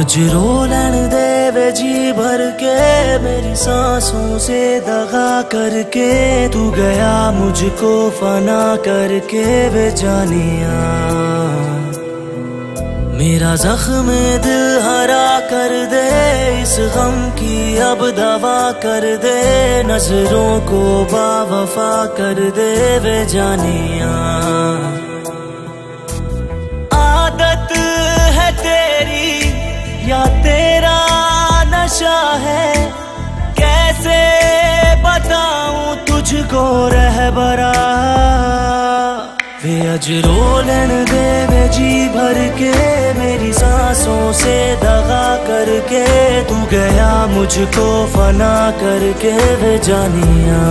अज रोलन दे वे जी भर के मेरी सांसों से दगा करके, तू गया मुझको फना करके वे जानिया। मेरा जख्म दिल हरा कर दे, इस गम की अब दवा कर दे, नजरों को बावफा कर दे वे जानिया। आदत है तेरी या तेरा नशा है, कैसे बताऊं तुझको रहबरा। वे अज रोलन दे वे जी भर के मेरी सांसों से दगा करके, तू गया मुझको फना करके वे जानिया।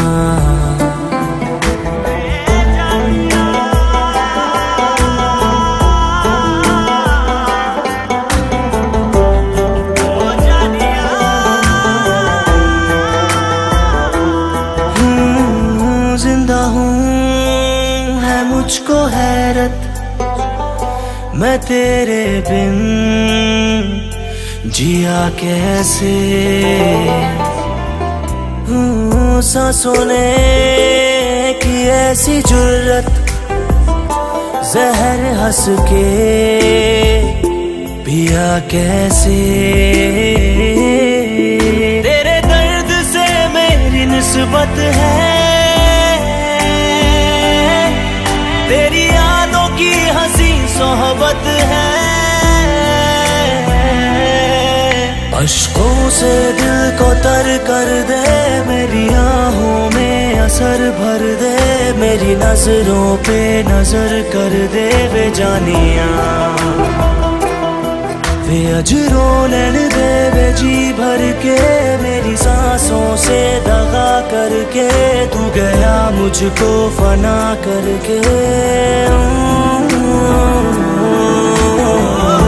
जिंदा हूँ है मुझको हैरत, मैं तेरे बिन जिया कैसे। सांसों ने की ऐसी जुर्रत, जहर हंस के पिया कैसे। तेरे दर्द से मेरी निस्बत है, तेरी यादों की हंसी सोहबत है। अश्कों से दिल को तर कर दे, मेरी आहों में असर भर दे, मेरी नजरों पे नजर कर दे वे जानिया। वे अज रोलन दे वे जी भर के मेरी सांसों से दगा करके, तू गया मुझको फना करके।